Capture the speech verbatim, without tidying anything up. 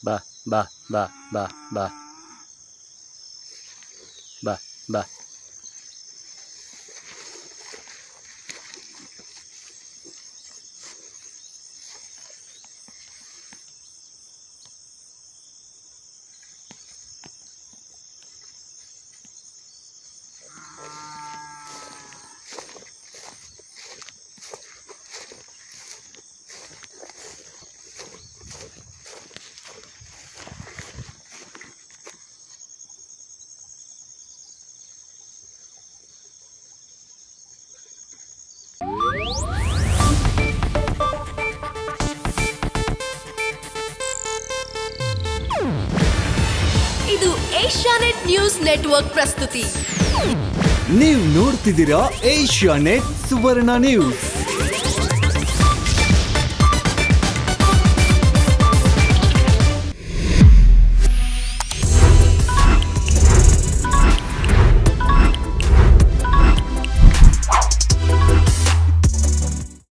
ಬಾ ಬಾ ಬಾ ಬಾ ಬಾ ಬಾ ಬಾ ಇದು ಏಷ್ಯಾನೆಟ್ ನ್ಯೂಸ್ ನೆಟ್ವರ್ಕ್ ಪ್ರಸ್ತುತಿ. ನೀವು ನೋಡ್ತಿದ್ದೀರಾ ಏಷ್ಯಾನೆಟ್ ಸುವರ್ಣ ನ್ಯೂಸ್.